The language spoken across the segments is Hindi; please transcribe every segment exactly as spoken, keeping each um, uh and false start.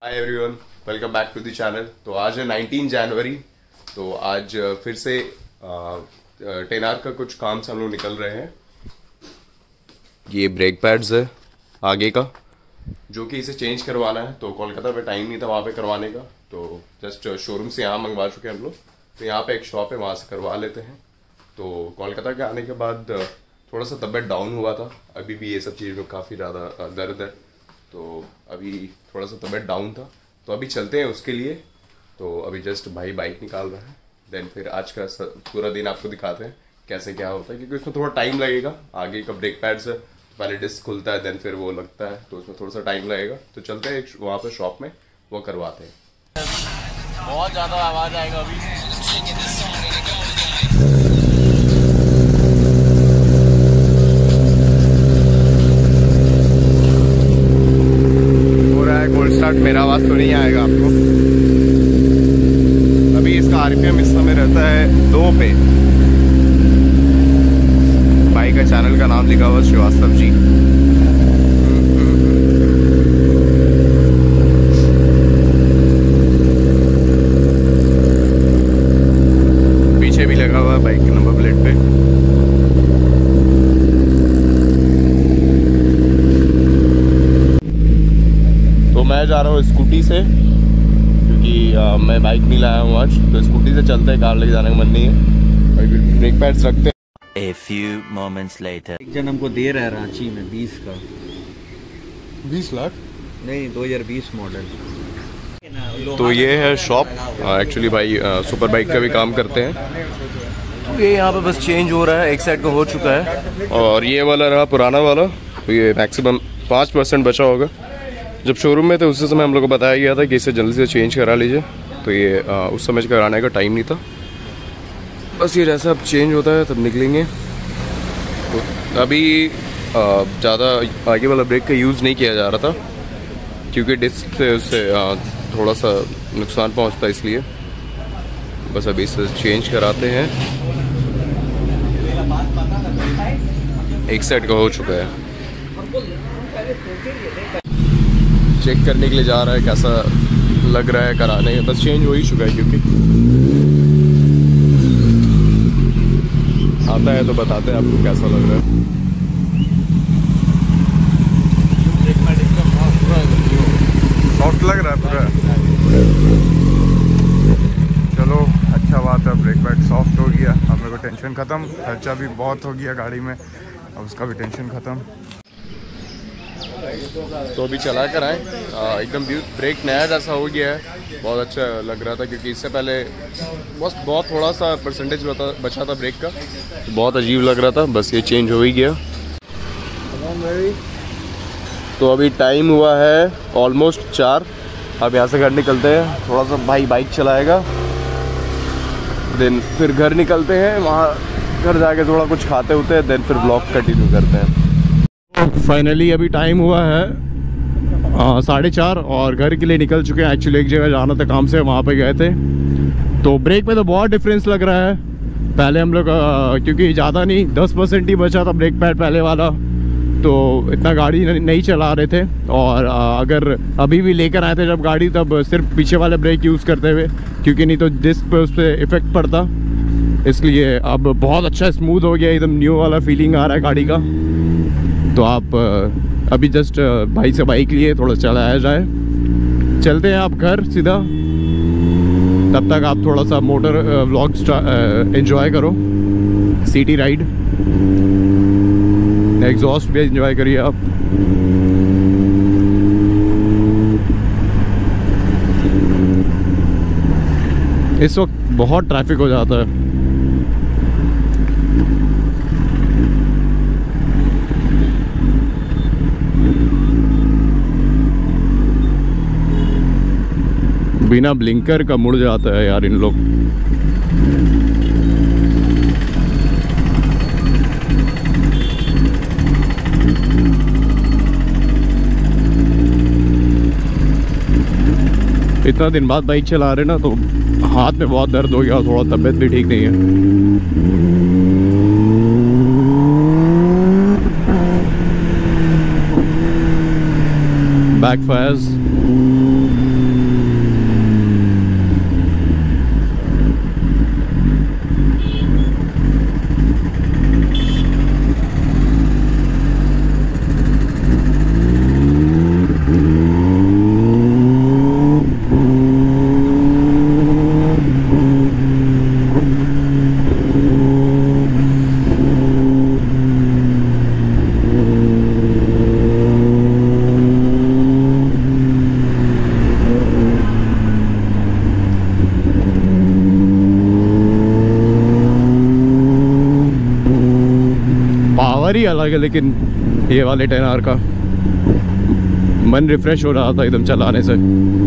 Hi everyone, welcome back to the channel. तो आज है नाइनटीन जनवरी। तो आज फिर से टेन आर का कुछ काम से हम लोग निकल रहे हैं। ये ब्रेक पैड्स है आगे का, जो कि इसे चेंज करवाना है। तो कोलकाता पे टाइम नहीं था वहाँ पे करवाने का, तो जस्ट शोरूम से यहाँ मंगवा चुके हैं हम लोग। तो यहाँ पे एक शॉप है, वहाँ से करवा लेते हैं। तो कोलकाता के आने के बाद थोड़ा सा तबीयत डाउन हुआ था, अभी भी ये सब चीज़ में काफ़ी ज़्यादा दर्द है। तो अभी थोड़ा सा तबीयत डाउन था, तो अभी चलते हैं उसके लिए। तो अभी जस्ट भाई बाइक निकाल रहा है, देन फिर आज का पूरा दिन आपको दिखाते हैं कैसे क्या होता है, क्योंकि उसमें थोड़ा टाइम लगेगा। आगे का ब्रेक पैड्स है, तो पहले डिस्क खुलता है, देन फिर वो लगता है, तो उसमें थोड़ा सा टाइम लगेगा। तो चलते हैं एक वहाँ पे शॉप में, वो करवाते हैं। बहुत ज़्यादा आवाज़ आएगा अभी। मेरा आवाज तो नहीं आएगा आपको। अभी इसका आरपीएम इस समय रहता है दो पे। भाई का चैनल का नाम लिखा हुआ श्रीवास्तव जी। पीछे भी लगा हुआ है बाइक के नंबर प्लेट पे। मैं जा रहा हूँ स्कूटी से, क्योंकि आ, मैं बाइक नहीं लाया हूँ आज। तो स्कूटी से चलते हैं, कार लेके जाने का मन नहीं है। ब्रेक पैड्स रखते हैं। A few moments later. एक जन हमको दे रहा है रांची में बीस का। बीस लाख नहीं, दो हज़ार बीस मॉडल। तो ये है शॉप। एक्चुअली भाई आ, सुपर बाइक का भी काम करते हैं। तो ये यहाँ पे बस चेंज हो रहा है, एक साइड का हो चुका है और ये वाला रहा पुराना वाला। तो ये मैक्सिमम पाँच परसेंट बचा होगा। जब शोरूम में थे उस समय हम लोग को बताया गया था कि इसे जल्दी से चेंज करा लीजिए। तो ये आ, उस समय कराने का टाइम नहीं था। बस ये जैसा अब चेंज होता है तब निकलेंगे। तो अभी ज़्यादा आगे वाला ब्रेक का यूज़ नहीं किया जा रहा था, क्योंकि डिस्क से उससे आ, थोड़ा सा नुकसान पहुंचता है, इसलिए बस अभी इसे चेंज कराते हैं। एक साइड का हो चुका है, चेक करने के लिए जा रहा है कैसा लग रहा है कराने। बस चेंज हो ही चुका है, क्योंकि आता है तो बताते हैं आपको कैसा लग रहा है। सॉफ्ट लग रहा है पूरा। चलो अच्छा बात है, ब्रेक पैड सॉफ्ट हो गया। अब मेरे को टेंशन ख़त्म। खर्चा भी बहुत हो गया गाड़ी में, अब उसका भी टेंशन ख़त्म। तो अभी चला कर आए, एकदम ब्रेक नया जैसा हो गया है। बहुत अच्छा लग रहा था, क्योंकि इससे पहले बस बहुत थोड़ा सा परसेंटेज बचा था ब्रेक का, तो बहुत अजीब लग रहा था। बस ये चेंज हो ही गया। तो अभी टाइम हुआ है ऑलमोस्ट चार। अब यहाँ से घर निकलते हैं। थोड़ा सा भाई बाइक चलाएगा, देन फिर घर निकलते हैं। वहाँ घर जाके थोड़ा कुछ खाते होते हैं, देन फिर ब्लॉग कंटिन्यू करते हैं। फाइनली अभी टाइम हुआ है साढ़े चार और घर के लिए निकल चुके हैं। एक्चुअली एक जगह जाना था काम से, वहाँ पे गए थे। तो ब्रेक में तो बहुत डिफरेंस लग रहा है। पहले हम लोग क्योंकि ज़्यादा नहीं, दस परसेंट ही बचा था ब्रेक पैड पहले वाला, तो इतना गाड़ी नहीं चला रहे थे। और अगर अभी भी लेकर आए थे जब गाड़ी, तब सिर्फ पीछे वाले ब्रेक यूज़ करते हुए, क्योंकि नहीं तो डिस्क पे उस पर इफ़ेक्ट पड़ता। इसलिए अब बहुत अच्छा स्मूथ हो गया, एकदम न्यू वाला फीलिंग आ रहा है गाड़ी का। तो आप अभी जस्ट भाई से बाइक लिए थोड़ा चलाया जाए। चलते हैं आप घर सीधा। तब तक आप थोड़ा सा मोटर व्लॉग एंजॉय करो, सिटी राइड, एग्जॉस्ट भी एंजॉय करिए आप। इस वक्त बहुत ट्रैफिक हो जाता है। बिना ब्लिंकर का मुड़ जाता है यार इन लोग। इतना दिन बाद बाइक चला रहे ना, तो हाथ में बहुत दर्द हो गया और थोड़ा तबीयत भी ठीक नहीं है। backfires. अलग है, लेकिन ये वाले टेन आर का मन रिफ्रेश हो रहा था एकदम चलाने से।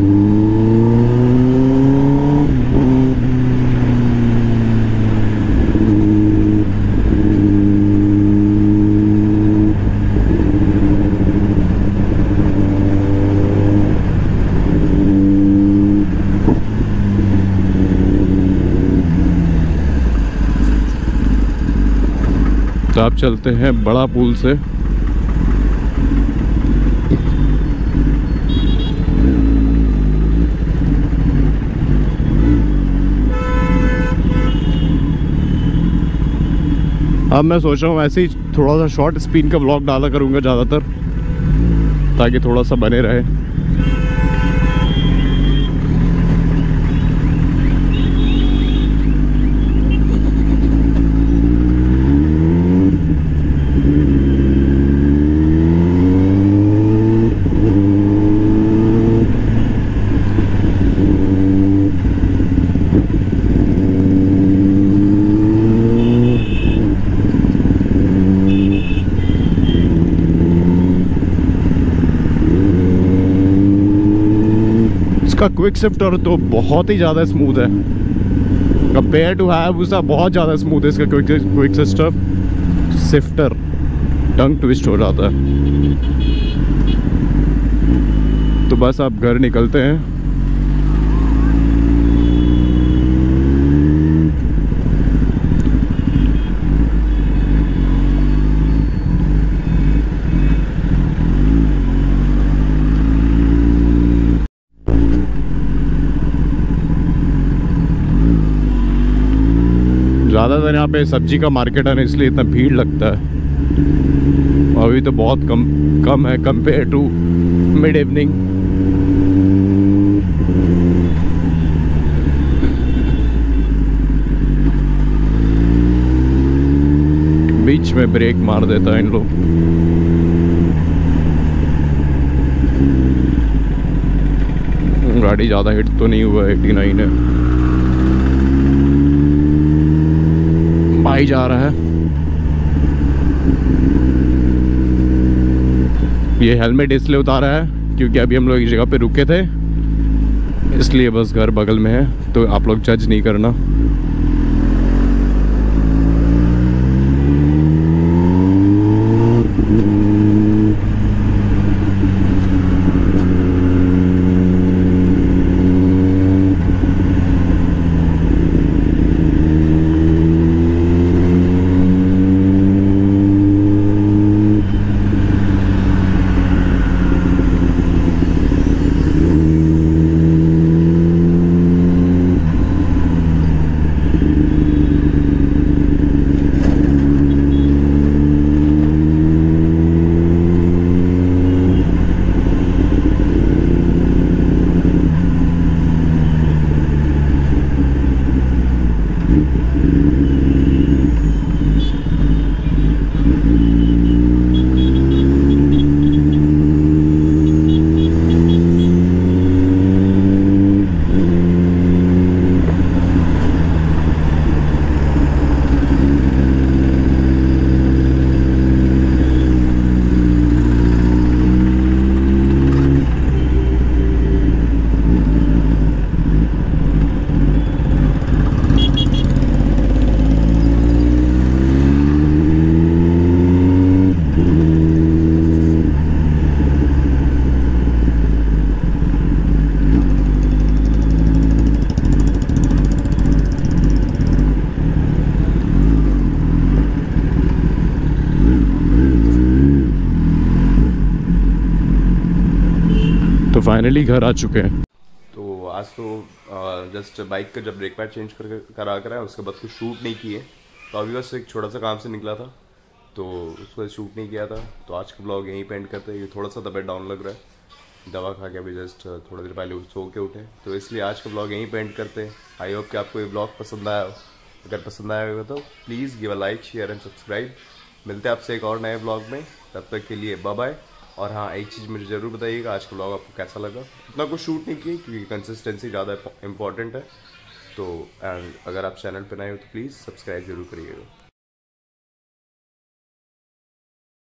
तो आप चलते हैं बड़ा पुल से। अब मैं सोच रहा हूँ ऐसे ही थोड़ा सा शॉर्ट स्पीड का व्लॉग डाला करूँगा ज़्यादातर, ताकि थोड़ा सा बने रहे। इसका क्विक शिफ्टर तो बहुत ही ज़्यादा स्मूथ है कंपेयर टू हायाबुसा, बहुत ज़्यादा स्मूथ है इसका quick quick shifter shifter tongue twist हो जाता है। तो बस आप घर निकलते हैं। ज़्यादातर यहाँ पे सब्जी का मार्केट है ना, इसलिए इतना भीड़ लगता है। अभी तो बहुत कम कम है कंपेयर टू मिड इवनिंग। बीच में ब्रेक मार देता है इन लोग। गाड़ी ज़्यादा हिट तो नहीं हुआ, एटी नाइन है। भाई जा रहा है। ये हेलमेट इसलिए उतारा है क्योंकि अभी हम लोग एक जगह पे रुके थे, इसलिए बस घर बगल में है, तो आप लोग जज नहीं करना। तो फाइनली घर आ चुके हैं। तो आज तो जस्ट बाइक का जब ब्रेक पैड चेंज कर करा कर आया, उसके बाद कुछ शूट नहीं किए। तो अभी बस एक छोटा सा काम से निकला था, तो उसको शूट नहीं किया था। तो आज का ब्लॉग यहीं पे एंड करते हैं। थोड़ा सा तबीयत डाउन लग रहा है, दवा खा के अभी जस्ट थोड़ा देर पहले सो के उठे, तो इसलिए आज का ब्लॉग यहीं पे एंड करते हैं। आई होप कि आपको ये ब्लॉग पसंद आया हो। अगर पसंद आया होगा तो please give a like, share and subscribe. मिलते हैं आपसे एक और नए ब्लॉग में, तब तक के लिए बाय बाय। और हाँ, एक चीज़ मुझे ज़रूर बताइएगा आज का ब्लॉग आपको कैसा लगा। इतना कुछ शूट नहीं किया क्योंकि कंसिस्टेंसी ज़्यादा इंपॉर्टेंट है। तो एंड अगर आप चैनल पर नए हो तो प्लीज़ सब्सक्राइब जरूर करिएगा।